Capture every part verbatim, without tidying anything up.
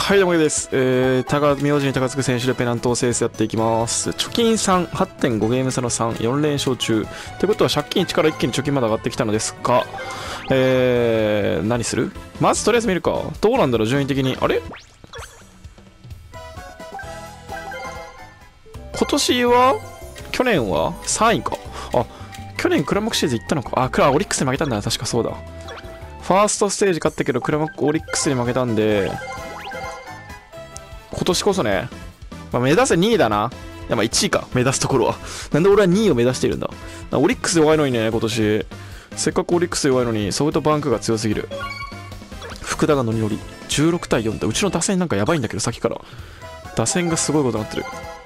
はい、どうもです。えー、高名字に高津選手でペナントを制すやっていきます。貯金さん、はってんご ゲーム差のさん、よん連勝中。ってことは借金いちから一気に貯金まで上がってきたのですが、えー、何する？まずとりあえず見るか。どうなんだろう、順位的に。あれ？今年は去年はさんいか。あ、去年クラマクシリーズ行ったのか。あ、クラオリックスに負けたんだな。確かそうだ。ファーストステージ勝ったけど、クラマオリックスに負けたんで、今年こそね、まあ、目指せにいだな。いや、まあいちいか、目指すところは。なんで俺はにいを目指しているんだ。オリックス弱いのにね、今年。せっかくオリックス弱いのに、ソフトバンクが強すぎる。福田がノリノリ。じゅうろくたいよんだ。うちの打線なんかやばいんだけど、さっきから。打線がすごいことになってる。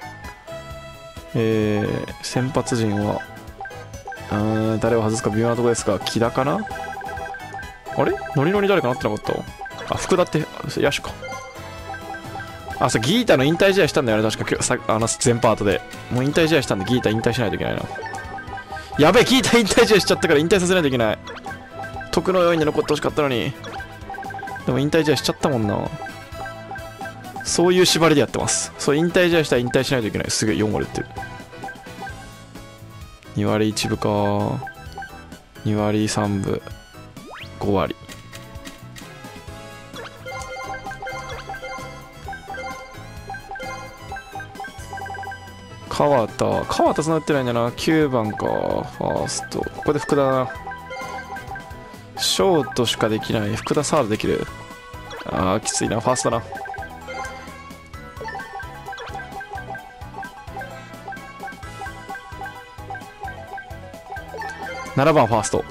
えー、先発陣は、うーん、誰を外すか微妙なところですが、木田かな？あれ？ノリノリ誰かなってなかった？あ、福田って、野手か。あ、そう、ギータの引退試合したんだよね、確か今日さ、あの全パートで。もう引退試合したんで、ギータ引退しないといけないな。やべえ、ギータ引退試合しちゃったから引退させないといけない。徳のように残ってほしかったのに。でも引退試合しちゃったもんな。そういう縛りでやってます。そう、引退試合したら引退しないといけない。すげえよん割打ってる。に割いちぶか。に割さんぶ。ご割。川田、川田つながってないんだな。きゅうばんか、ファースト。ここで福田だな。ショートしかできない。福田サードできる。ああ、きついな。ファーストだな。ななばんファースト。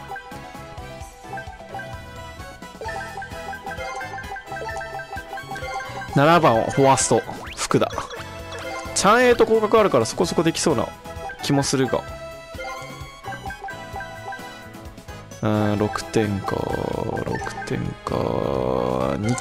ななばんフォワースト。福田。チャンエイと広角あるからそこそこできそうな気もするが。うん、ろくてんか、ろくてんか、にいった。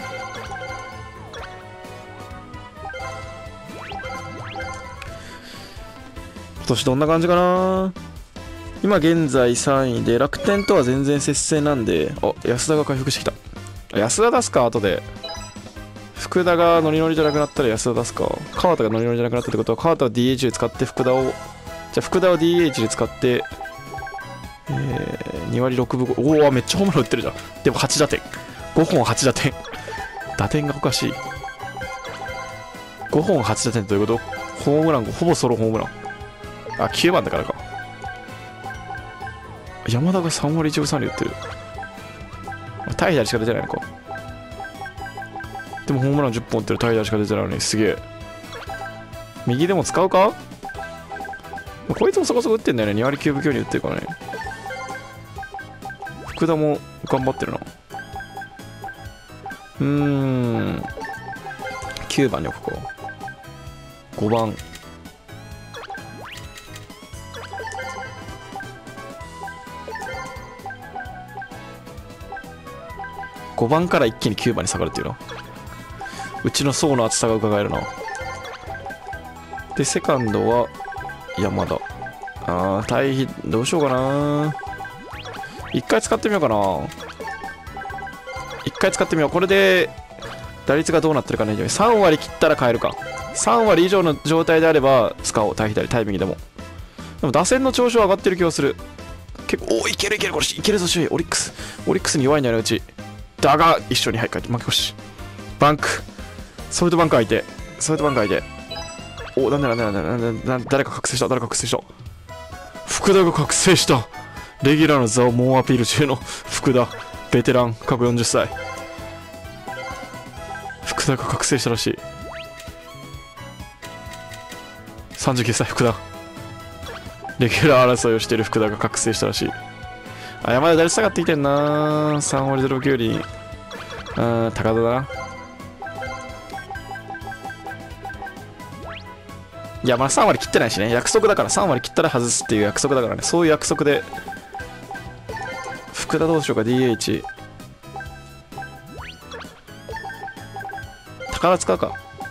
今年どんな感じかな。今現在さんいで、楽天とは全然接戦なんで、あ、安田が回復してきた。安田出すか、後で。福田がノリノリじゃなくなったら安田出すか。川田がノリノリじゃなくなったってことは、川田を ディーエイチ で使って福田を、じゃあ福田を ディーエイチ で使って、えー、に割ろくぶご、おお、めっちゃホームラン打ってるじゃん。でもはち打点。ごほんはち打点。打点がおかしい。ごほんはち打点ということホームラン、ほぼソロホームラン。あ、きゅうばんだからか。山田がさん割いちぶさん厘打ってる。対左しか出てないのか。でもホームランじゅっぽん打ってる。対左しか出てないのにすげえ。右でも使うか？こいつもそこそこ打ってんだよね。に割きゅうぶきゅうに打ってるからね。福田も頑張ってるな。うーん。きゅうばんに置くか。ごばん。ごばんから一気にきゅうばんに下がるっていうの。うちの層の厚さが伺えるな。で、セカンドは山田。あー、対比、どうしようかな。一回使ってみようかな。一回使ってみよう。これで、打率がどうなってるかね。さん割切ったら変えるか。さん割以上の状態であれば使おう。対左、タイミングでも。でも打線の調子は上がってる気がする。結構、おー、いけるいける。これ、いけるぞ、首位。オリックス。オリックスに弱いんだよね、うち。だが、一緒に入って負け越し。バンク。ソフトバンク相手。ソフトバンク相手。お、なんだなんだなんだなんだなんだ誰か覚醒した。誰か覚醒した。福田が覚醒した。レギュラーの座を猛アピール中の福田。ベテラン、過去よんじゅっさい。福田が覚醒したらしい。さんじゅうきゅうさい、福田。レギュラー争いをしている福田が覚醒したらしい。あ、山田打率下がってきてんな。さん割ゼロきゅう厘。うん、高田だな。いや、まださん割切ってないしね。約束だからさん割切ったら外すっていう約束だからね。そういう約束で。福田どうしようか、ディーエイチ。高田使うか。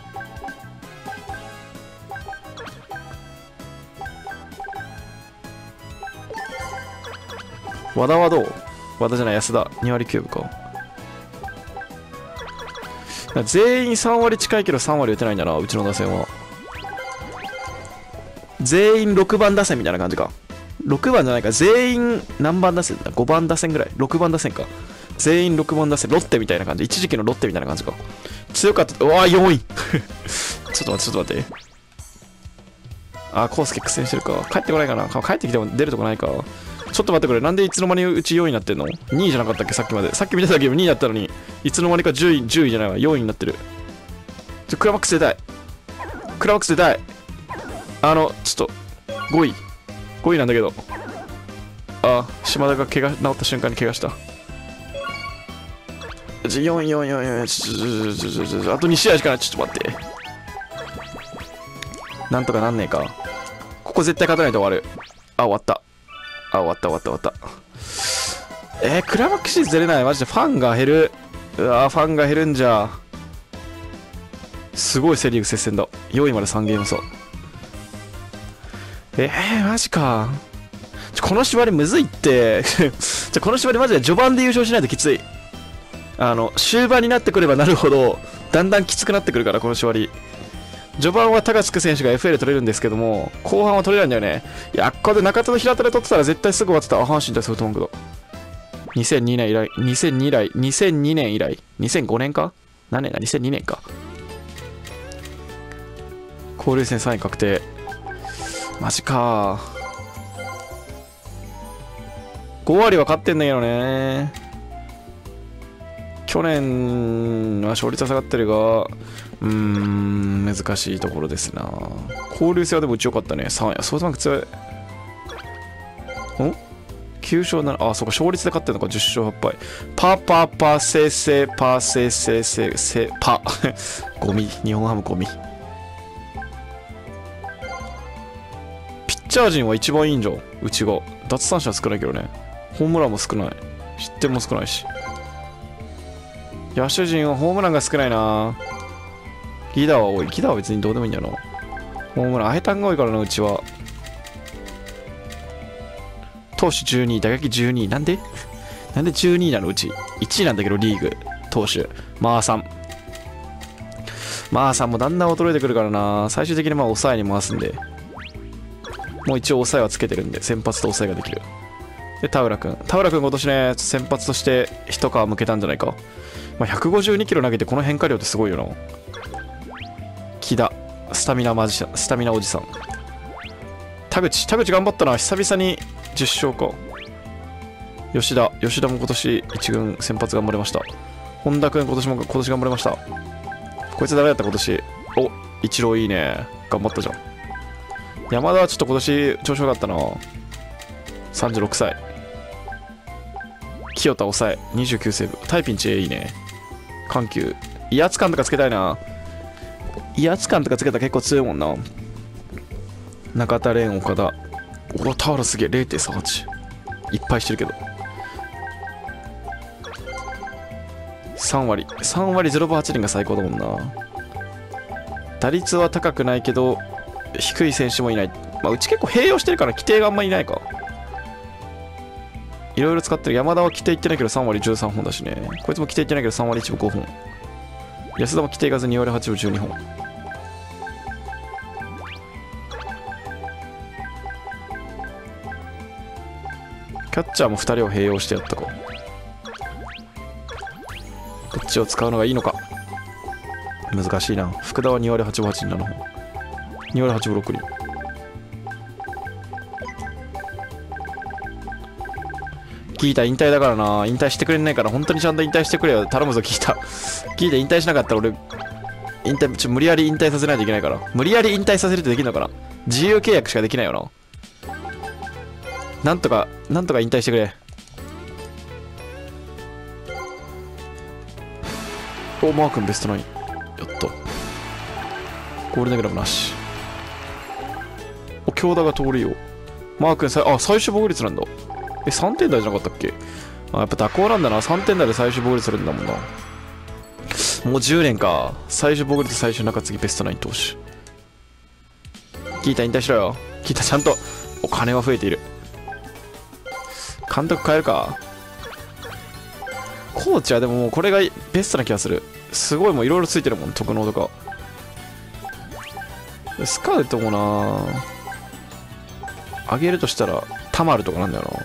和田はどう？和田じゃない、安田。に割きゅうぶか。 全員さん割近いけどさん割打てないんだな、うちの打線は。全員ろくばん打線みたいな感じか。ろくばんじゃないか、全員何番打線だ ?ご 番打線ぐらい。ろくばん打線か。全員ろくばん打線、ロッテみたいな感じ。一時期のロッテみたいな感じか。強かった。うわー、よんいちょっと待って、ちょっと待って。あー、コウスケ苦戦してるか。帰ってこないかな。帰ってきても出るとこないか。ちょっと待ってくれ。なんでいつの間にうちよんいになってんの ?に いじゃなかったっけさっきまで。さっき見てた時もにいだったのに、いつの間にかじゅうい、じゅういじゃないわ。よんいになってる。ちょ、クラマックス出たい。クラマックス出たい。あの、ちょっと、ごい。ごいなんだけど。あ、島田が怪我、治った瞬間に怪我した。よん、よん、よん、よん、ちょ、ちょ、ちょ、ちょ、ちょ、ちょ、あとに試合しかない。ちょっと待って。なんとかなんねえか。ここ絶対勝たないと終わる。あ、終わった。あ、終わった終わった終わった。えー、クラマックスシリーズ出れない。マジでファンが減る。うわー、ファンが減るんじゃ。すごいセリーグ接戦だ。よんいまでさんゲーム差。えー、マジか。ちょこの縛りむずいって。ちょこの縛りマジで序盤で優勝しないときつい。あの、終盤になってくればなるほど、だんだんきつくなってくるから、この縛り。序盤は高津選手が エフエル 取れるんですけども、後半は取れないんだよね。いや、ここで中田と平田で取ってたら絶対すぐ終わってた。あ、阪神対ソフトバンクだ。にせんにねん以来、にせんに以来、にせんにねん以来、にせんごねんか何年だ ?にせんにねんか。交流戦さんい確定。マジか。ご割は勝ってんだけどね。去年は勝率は下がってるが、うーん、難しいところですな。交流戦はでもうちよかったね。さんや。ソフトバンク強い。ん ?きゅう 勝なな、あ、そうか、勝率で勝ってるのか、じゅっ勝はっぱい。パパパセセパセセセセパ。ゴミ。日本ハムゴミ。ピッチャー陣は一番いいんじゃん。うちが。奪三振は少ないけどね。ホームランも少ない。失点も少ないし。野手陣はホームランが少ないな。ギダーは多い。ギダーは別にどうでもいいんだよな。ホームラン、アヘタンが多いからな、うちは。投手じゅうにい、打撃じゅうにい。なんでなんでじゅうにいなのうち。いちいなんだけど、リーグ。投手。マーさん。マーさんもだんだん衰えてくるからな。最終的にまあ抑えに回すんで。もう一応抑えはつけてるんで、先発と抑えができる。で、田浦君。田浦君今年ね、先発として一皮むけたんじゃないか。まあ、ひゃくごじゅうにキロ投げてこの変化量ってすごいよな。木田。スタミナマジシャン。スタミナおじさん。田口。田口頑張ったな。久々にじゅっ勝か。吉田。吉田も今年一軍先発頑張りました。本田君今年も今年頑張りました。こいつ誰だった今年。お、一郎いいね。頑張ったじゃん。山田はちょっと今年調子よかったな。さんじゅうろくさい。清田抑え。にじゅうきゅうセーブ。タイピンチいいね。緩急。威圧感とかつけたいな。威圧感とかつけたら結構強いもんな。中田蓮、岡田。おお、田原すげえ。れいてんさんはち。いっぱいしてるけど。さん割。さん割ゼロはち厘が最高だもんな。打率は高くないけど、低い選手もいない。まあ、うち結構併用してるから規定があんまりいないか。いろいろ使ってる。山田は規定いってないけどさん割じゅうさんほんだしね。こいつも規定いってないけどさん割いちぶごほん。安田も規定がずに割はちぶじゅうにほん。キャッチャーもふたりを併用してやったか。どっちを使うのがいいのか。難しいな。福田はに割はちぶはちにななほん。に割はちぶろく厘。ギータ引退だからな。引退してくれないから本当にちゃんと引退してくれよ。頼むぞギータ。ギータ引退しなかったら俺引退ちょ無理やり引退させないといけないから。無理やり引退させるってできるのかな。自由契約しかできないよな。なんとかなんとか引退してくれ。お、マー君ベストナイン。やった。ゴールデングラブなし。お、京田が通るよ。マー君さ、あ、最終防御率なんだ。え、さんてん台じゃなかったっけ。あ、やっぱ蛇行なんだな。さんてん台で最終防御率するんだもんな。もうじゅうねんか。最終防御率最終中継ぎベストナイン投手。ギータ引退しろよ。ギータちゃんとお金は増えている。監督変えるか。コーチはでももうこれがベストな気がする。 すごいもういろいろついてるもん、特能とか。スカウトもな上げるとしたらタマルとかなんだよな。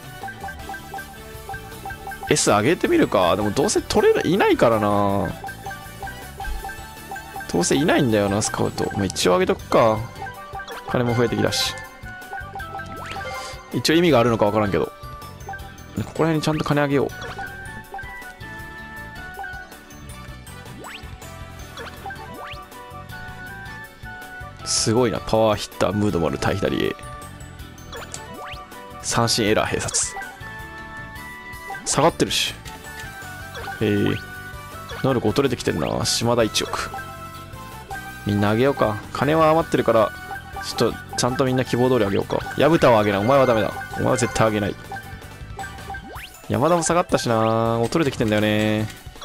S 上げてみるか。でもどうせ取れるいないからな。どうせいないんだよなスカウト。もう一応上げとくか。金も増えてきたし、一応意味があるのか分からんけど、ここら辺にちゃんと金あげよう。すごいな、パワーヒッタームードもある対左へ三振エラー併殺下がってるし、えー、能力劣れてきてるな。島田いちおく、みんなあげようか。金は余ってるからちょっとちゃんとみんな希望通りあげようか。矢蓋はあげない。お前はダメだ。お前は絶対あげない。山田も下がったしな。劣れてきてんだよね。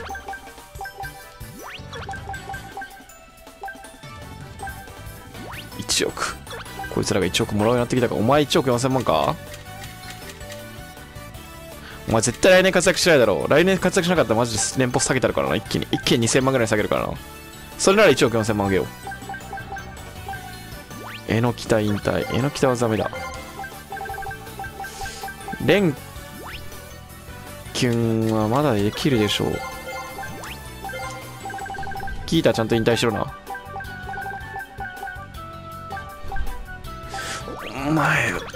いちおく、こいつらがいちおくもらうようになってきたか。お前いちおくよんせんまんか。お前絶対来年活躍しないだろう。来年活躍しなかったらマジで年俸下げたるからな。一気に一気ににせんまんぐらい下げるからな。それならいちおくよんせんまんあげよう。えのきた引退。えのきたはダメだ。レンキュンはまだできるでしょう。ギータちゃんと引退しろな。お前、うん、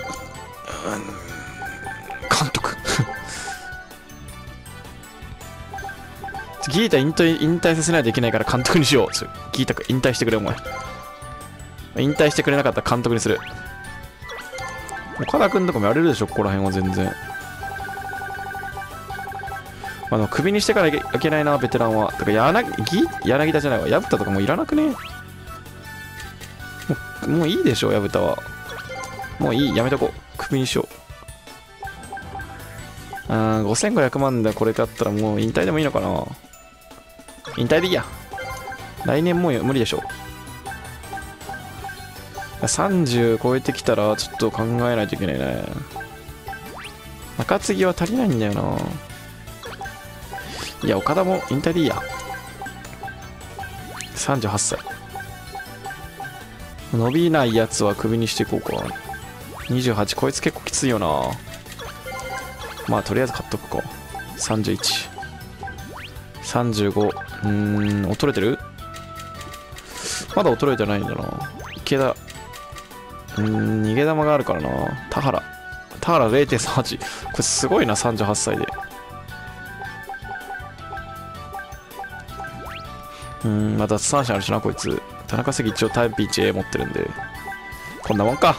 監督ギータ引退引退させないといけないから監督にしよう。ギータ引退してくれお前。引退してくれなかったら監督にする。岡田君とかもやれるでしょ、ここら辺は全然。まあでも首にしてからいけないな、ベテランは。だから柳柳田じゃないわ、矢蓋とかもういらなくね。もう、もういいでしょ、矢蓋は。もういい、やめとこう。首にしよう。あー、ごせんごひゃくまんでこれだったらもう引退でもいいのかな。引退でいいや。来年もう無理でしょ。さんじゅう超えてきたらちょっと考えないといけないね。中継ぎは足りないんだよな。いや、岡田も引退でいいや。さんじゅうはっさい。伸びないやつはクビにしていこうか。にじゅうはち、こいつ結構きついよな。まあとりあえず買っとくか。さんじゅういち、さんじゅうご。うーん、衰れてる？まだ衰えてないんだな。池田、うーん、逃げ玉があるからな。田原、田原 れいてんさんはち。これすごいな、さんじゅうはっさいで。うーん、またさん者あるしな、こいつ。田中関一応タイプ いちエー 持ってるんで。こんなもんか。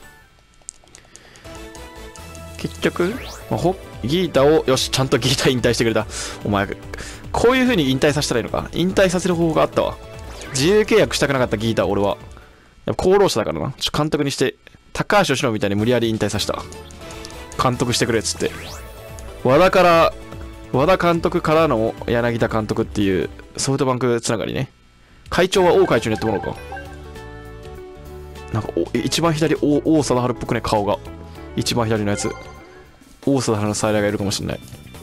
結局、まあ、ほギータを、よし、ちゃんとギータ引退してくれた。お前、こういう風に引退させたらいいのか。引退させる方法があったわ。自由契約したくなかったギータ、俺は。やっぱ功労者だからな。ちょ監督にして、高橋由伸みたいに無理やり引退させた。監督してくれっつって。和田から、和田監督からの柳田監督っていうソフトバンクつながりね。会長は王会長にやってもらおうか。なんかお、一番左、王、王貞治っぽくね、顔が。一番左のやつ。王貞治の再来がいるかもしれない。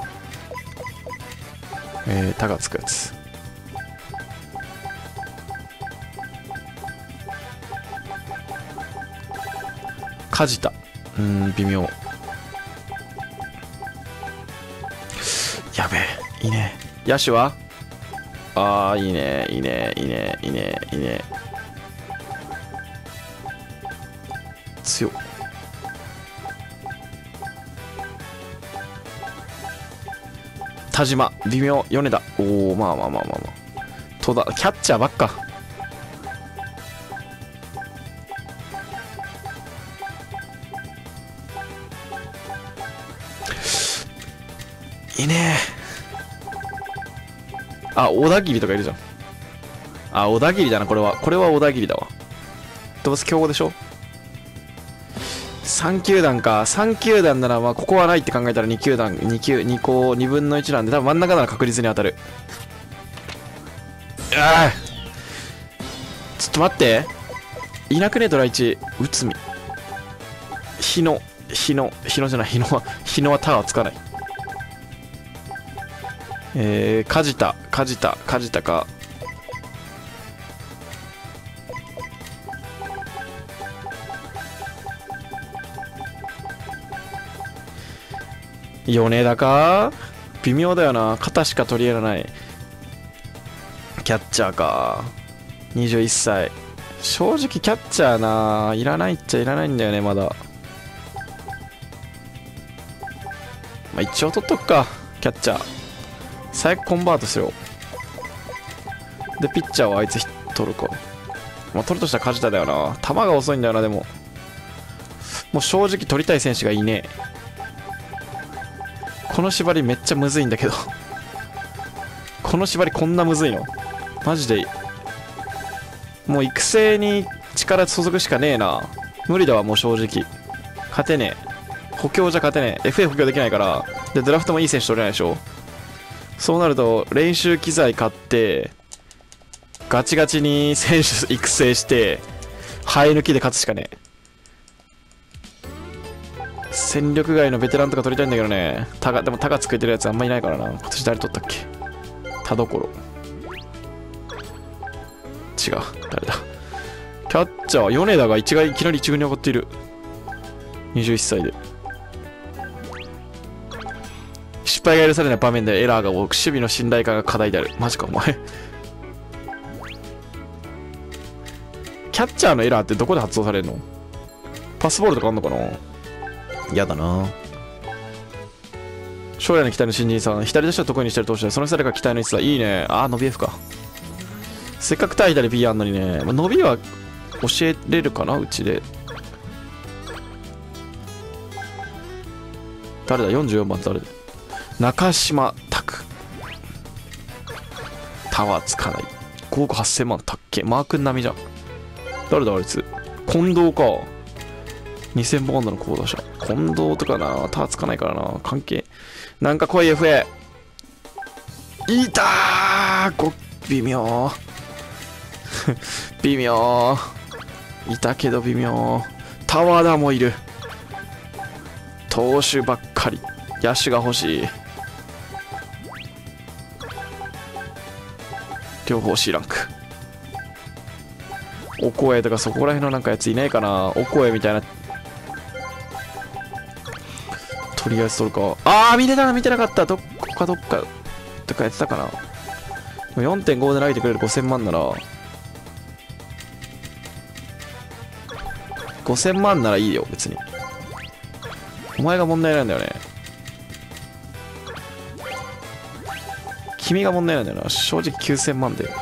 えー、タがつくやつ。梶田。うーん、微妙。やべえ、いいね。野手はああ、いいね、いいね、いいね、いいね、いいね。強っ。田島、微妙、米田。おお、まあまあまあまあまあ。戸田、キャッチャーばっか。いいねー。あ、小田切とかいるじゃん。あ、小田切だな、これは。これは小田切だわ。どうせ強豪でしょ。さん球団か。さん球団なら、まあ、ここはないって考えたらに球団、に球、に個、にぶんのいちなんで、多分真ん中なら確実に当たる。ああちょっと待って。いなくね、ドラいち。内海。日野、日野、日野じゃない、日野は、日野はタワーつかない。 えー、梶田梶田梶田か。米田か。微妙だよな、肩しか取り得らない。キャッチャーか。にじゅういっさい。正直キャッチャーないらないっちゃいらないんだよねまだ。まあ一応取っとくか、キャッチャー。最悪コンバートするよ。でピッチャーはあいつ取るか。まあ取るとしたら梶田だよな。球が遅いんだよな。でももう正直取りたい選手がいねえ。この縛りめっちゃむずいんだけどこの縛りこんなむずいのマジで。もう育成に力注ぐしかねえな。無理だわもう正直。勝てねえ。補強じゃ勝てねえ。 エフエー 補強できないから。でドラフトもいい選手取れないでしょ。そうなると練習機材買ってガチガチに選手育成して生え抜きで勝つしかねえ。戦力外のベテランとか取りたいんだけどね。タガでもタガつけてるやつあんまいないからな。今年誰取ったっけ。田所違う、誰だ。キャッチャー米田が一概いきなり一軍に上がっている。にじゅういっさいで失敗が許されない場面でエラーが多く守備の信頼感が課題である。マジかお前キャッチャーのエラーってどこで発動されるの。パスボールとかあんのかな。嫌だな。将来の期待の新人さん、左打者を得意にしてる投手で、その人が期待の逸材。いいね。あー、伸び F か。せっかく対左 B あんのにね、まあ、伸びは教えれるかな、うちで。誰だ、よんじゅうよんばん誰だ。中島拓。タワーつかない。ごおくはっせんまんたっけ。マー君並みじゃん。誰だあいつ。近藤か。にせんぼん安打の高打者。近藤とかな、タワーつかないからな。関係。なんか来い エフエー。いたーご微妙。微妙。いたけど微妙。タワーダもいる。投手ばっかり。野手が欲しい。両方 C ランク。お声とかそこら辺のなんかやついないかな。お声みたいな。とりあえず取るか。あー見てたな、見てなかった。どっかどっかとかやってたかな。でも よんてんご で投げてくれるごせんまんならごせんまんならいいよ別に。お前が問題なんだよね。君が問題なんだよな。正直きゅうせんまんで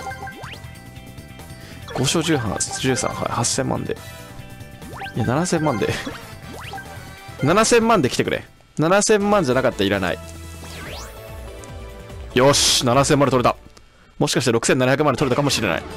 ご勝じゅうさんはいはっせんまんで。いやななせんまんでななせんまんで来てくれ。ななせんまんじゃなかったらいらない。よしななせんまんで取れた。もしかしてろくせんななひゃくまんで取れたかもしれない。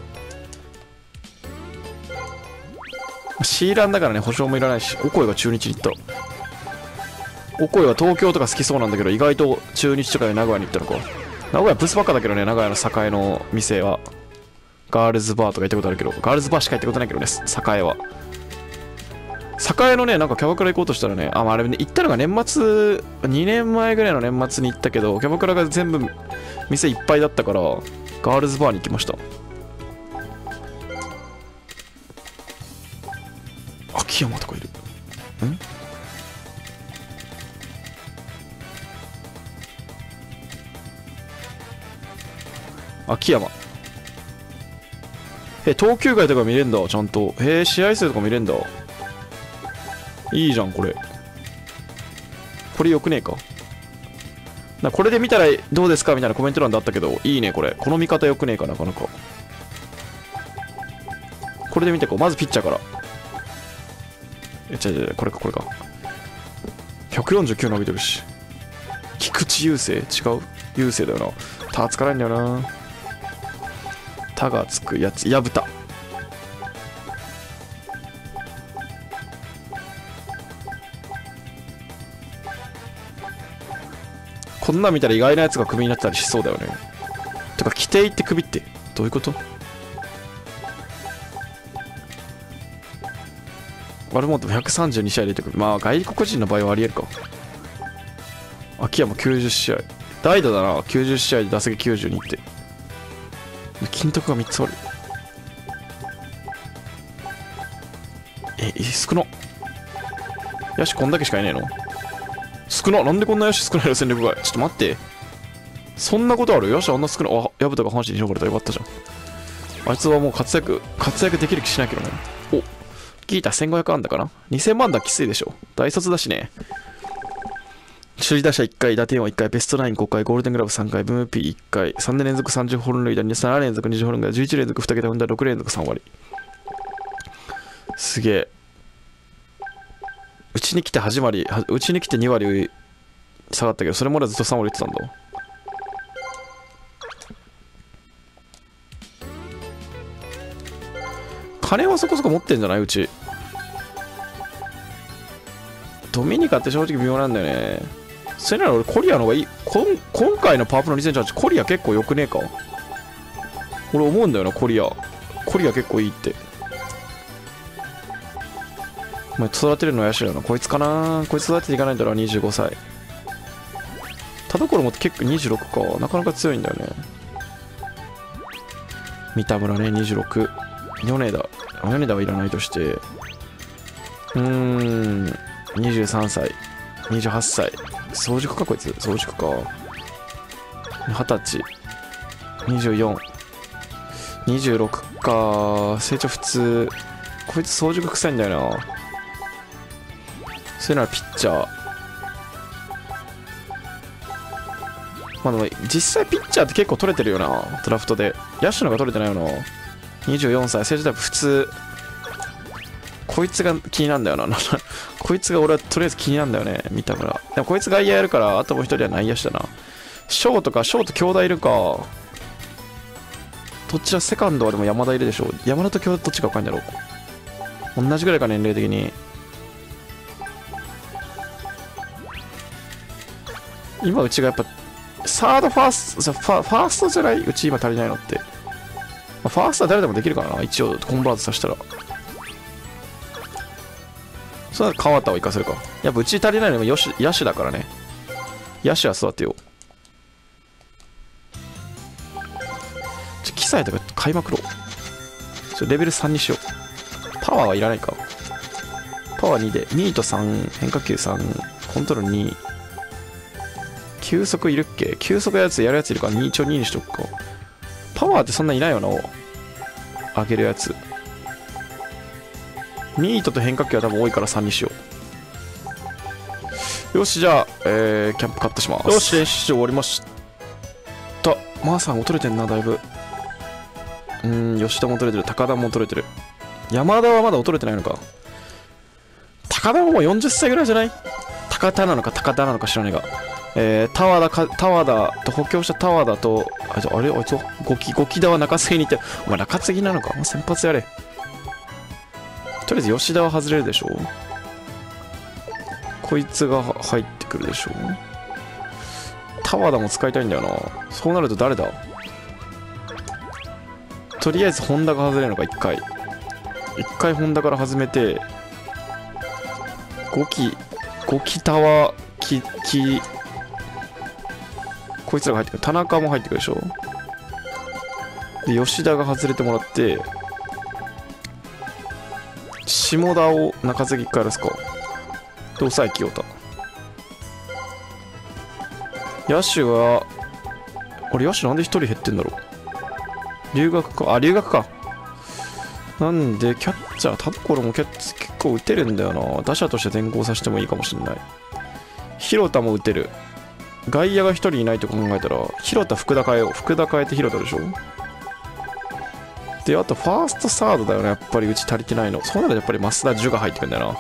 シーランだからね、保証もいらないし。お声が中日に行った。お声は東京とか好きそうなんだけど、意外と中日とかで名古屋に行ったのか。名古屋ブスばっかだけどね、名古屋の栄の店は。ガールズバーとか行ったことあるけど、ガールズバーしか行ったことないけどね、栄は。栄のね、なんかキャバクラ行こうとしたらね、あ、まあ、あれね、行ったのが年末、にねんまえぐらいの年末に行ったけど、キャバクラが全部店いっぱいだったから、ガールズバーに行きました。秋山とかいる。ん秋山。え、投球外とか見れんだ、ちゃんと。へえ、試合数とか見れんだ。いいじゃん、これ。これよくねえか。なこれで見たらどうですかみたいなコメント欄であったけど、いいね、これ。この見方よくねえかなかなか。これで見てこう。まずピッチャーから。え、違う違う、これか、これか。ひゃくよんじゅうきゅう投げてるし。菊池雄星違う雄星だよな。ターつかないんだよな。タがつくやつ。矢蓋。こんなん見たら意外なやつがクビになってたりしそうだよね。てか、規定ってクビってどういうこと？ワルモントもひゃくさんじゅうにしあい入れてくる。まあ外国人の場合はありえるか。秋山きゅうじゅっしあい。 代打だな。きゅうじゅう試合で打席きゅうじゅうにって。金徳がみっつある。え、少な。野手こんだけしかいねえの？少な。なんでこんな野手少ないの？戦力外。ちょっと待って。そんなことある？野手あんな少ない。あ、矢蓋が阪神に呼ばれたらよかったじゃん。あいつはもう活躍、活躍できる気しないけどね。お、ギータせんごひゃくあんだかな？ にせん 万だきついでしょ。大卒だしね。首位打者いっかい、打点王いっかい、ベストナインごかい、ゴールデングラブさんかい、エムブイピーいっかい、さんねん連続さんじゅう本塁打、なな連続にじゅう本塁打、じゅういち連続に桁本塁打、ろく連続さん割。すげえ。うちに来て始まり、うちに来てに割下がったけど、それまでずっとさん割打ってたんだ。金はそこそこ持ってんじゃない？うち。ドミニカって正直微妙なんだよね。それなら俺コリアの方がいい。こん今回のパワープロにせんじゅうはち、コリア結構よくねえか？俺思うんだよな、コリア。コリア結構いいって。お前育てるの怪しいよな。こいつかな？こいつ育てていかないんだろう、にじゅうごさい。田所も結構にじゅうろくか。なかなか強いんだよね。三田村ね、にじゅうろく。米田。米田はいらないとして。うーん、にじゅうさんさい。にじゅうはっさい。早熟かこいつ。早熟か。はたち。にじゅうよん。にじゅうろくか。成長普通。こいつ早熟臭いんだよな。それならピッチャー。まあでも実際ピッチャーって結構取れてるよな。ドラフトで。野手のが取れてないよな。にじゅうよんさい。成長タイプ普通。こいつが気になるんだよな。こいつが俺はとりあえず気になるんだよね。見たから。でもこいつ外野やるから、あともう一人は内野手だな。ショートか、ショート兄弟いるか。どっちらセカンドはでも山田いるでしょ。山田と兄弟どっちが若いんだろう。同じぐらいか、年齢的に。今うちがやっぱ、サード、ファースト、ファファーストじゃない？うち今足りないのって。ファーストは誰でもできるからな。一応コンバートさせたら。それは川田を生かせるか。やっぱうち足りないのも野手、野手だからね。野手は育てよう。ちょ、キサイとか買いまくろう。ちょ、レベルさんにしよう。パワーはいらないか。パワーにで。ミートさん、変化球さん、コントロールに。球速いるっけ？球速やつやるやついるからに一応ににしとくか。パワーってそんないないよな。上げるやつ。ミートと変化球は多分多いからさんにしよう。よし、じゃあ、えー、キャンプカットします。よし、練習終わりました。マーさんも取れてんな、だいぶ。うーん、吉田も取れてる。高田も取れてる。山田はまだ取れてないのか。高田ももうよんじゅっさいぐらいじゃない？高田なのか高田なのか知らないが。えー、田和田か、田和田と補強した田和田と、あ、じゃあ、あれあいつは五木、五木田は中継ぎに行って、お前中継ぎなのか？先発やれ。とりあえず吉田は外れるでしょ。こいつが入ってくるでしょ。田和田も使いたいんだよな。そうなると誰だ？とりあえず本田が外れるのか、いっかい。いっかい本田から始めて、五木、五木田は、き、き、こいつらが入ってくる。田中も入ってくるでしょ。で、吉田が外れてもらって、下田を中継ぎいっかいやらすか。で、抑え清田。野手は、俺野手なんでひとり減ってんだろう。留学か。あ、留学か。なんで、キャッチャー、田所もキャッチ結構打てるんだよな。打者として転向させてもいいかもしれない。広田も打てる。外野がひとりいないと考えたら、広田、福田変えよう。福田変えて広田でしょ。で、あと、ファースト、サードだよね。やっぱりうち足りてないの。そうなるとやっぱり増田樹が入ってくるんだよな。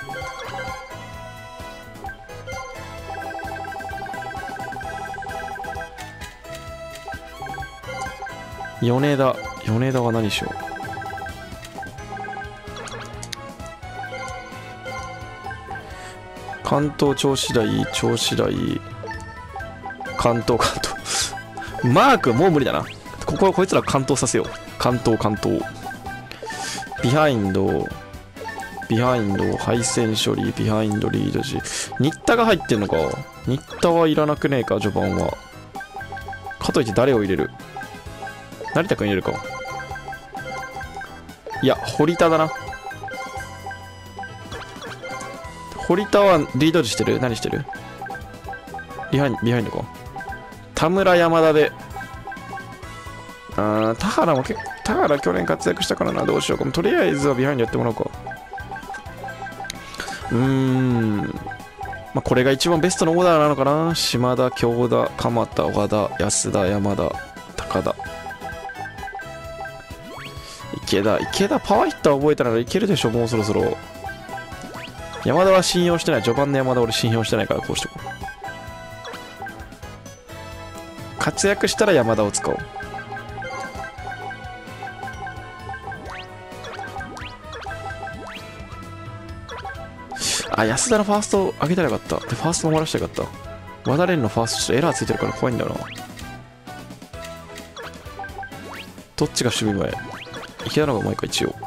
米田。米田は何しよう。関東調子台、調子台。関東、関東。マークもう無理だな。ここはこいつら関東させよう。関東、関東。ビハインド、ビハインド、配線処理、ビハインド、リード時。新田が入ってんのか。新田はいらなくねえか、序盤は。 かといって誰を入れる？成田君入れるか。いや、堀田だな。堀田はリードしてる？何してる？ビハインド、ビハインドか。田村山田で。あー、田原も結構、田原去年活躍したからな。どうしようか。とりあえずはビハインドやってもらおうか。うーん。まあ、これが一番ベストのオーダーなのかな。島田、京田、鎌田、岡田、安田、山田、高田。池田、池田パワーヒッター覚えたらいけるでしょ、もうそろそろ。山田は信用してない。序盤の山田俺信用してないからこうしとこう。活躍したら山田を使おう。あ、安田のファースト上げたらよかった。で、ファースト守らせたらよかった。和田蓮のファーストちょっとエラーついてるから怖いんだよな。どっちが守備前？池田の方がうまいか、一応。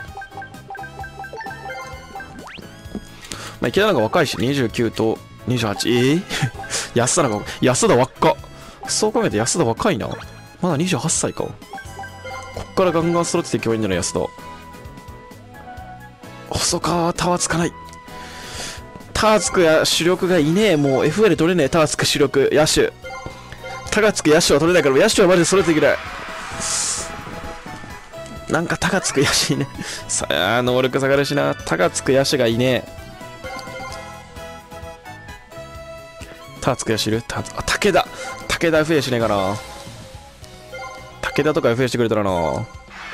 まあ、池田の方が若いし、にじゅうきゅうとにじゅうはち。えぇ、ー、安田の方が、安田若っ。そう考えて安田若いな。まだにじゅうはっさいか。こっからガンガン揃ってていけばいいんじゃない、安田。細川、タワーつかない。タワーつくや主力がいねえ。もう エフエル 取れねえ。タワーつく主力、野手。タがつく野手は取れないから、野手はマジで揃えていけない。なんかタがつく野手いねえ。さあ、能力下がるしな。タがつく野手がいねえ。タつくやしいる？たあ、武田武田 エフエー しねえかな。武田とか エフエー してくれたらな。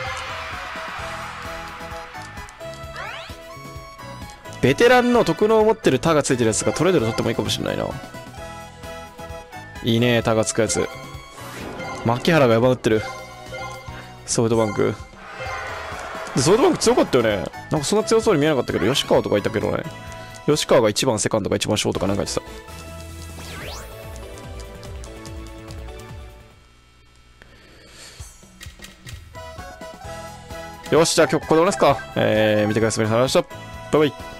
ベテランの特能を持ってるタがついてるやつがトレードで取ってもいいかもしれないな。いいね、タがつくやつ。牧原がやば打ってる。ソフトバンクで、ソフトバンク強かったよね。なんかそんな強そうに見えなかったけど、吉川とかいたけどね。吉川がいちばんセカンドかいちばんショートかなんか言ってた。よし、じゃあ今日ここで終わりますか。えー、見てください。ありがとうございました。バイバイ。